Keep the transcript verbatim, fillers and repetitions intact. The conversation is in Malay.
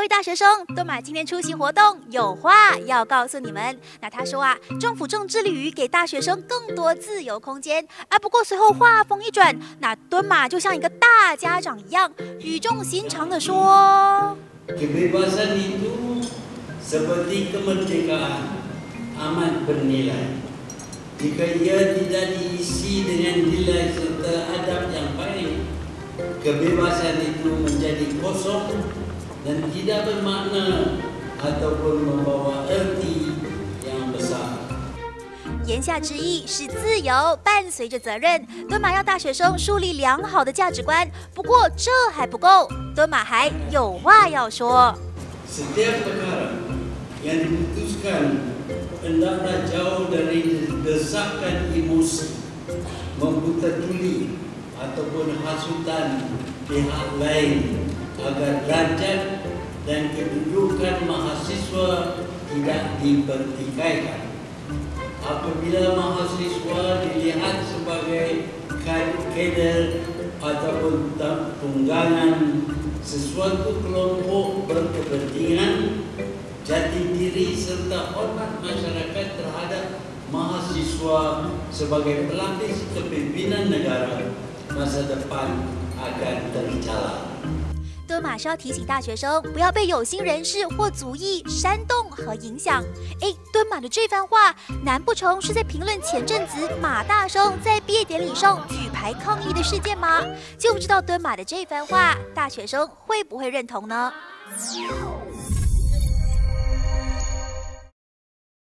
位大学生，敦马今天出席活动，有话要告诉你们。那他说啊，政府正致力于给大学生更多自由空间。啊，不过随后话锋一转，那敦马就像一个大家长一样，语重心长地说 ：“Kebebasan itu seperti kemerdekaan amat bernilai. Jika ia tidak diisi dengan nilai serta adab yang baik, kebebasan itu menjadi kosong dan tidak bermakna ataupun membawa erti yang besar.” 言下之意是自由伴随着责任，敦马要大学生树立良好的价值观。不过这还不够，敦马还有话要说。 Setiap perkara yang diputuskan hendaklah jauh dari desakan emosi, membuta tuli ataupun hasutan pihak lain agar derajat dan kedudukan mahasiswa tidak dipertikaikan. Apabila mahasiswa dilihat sebagai kader ataupun tunggangan sesuatu kelompok berkepentingan, jati diri serta hormat masyarakat terhadap mahasiswa sebagai pelapis kepimpinan negara, masa depan akan terjalan。 敦马是要提醒大学生不要被有心人士或族裔煽动和影响。哎，敦马的这番话，难不成是在评论前阵子马大生在毕业典礼上举牌抗议的事件吗？就不知道敦马的这番话，大学生会不会认同呢？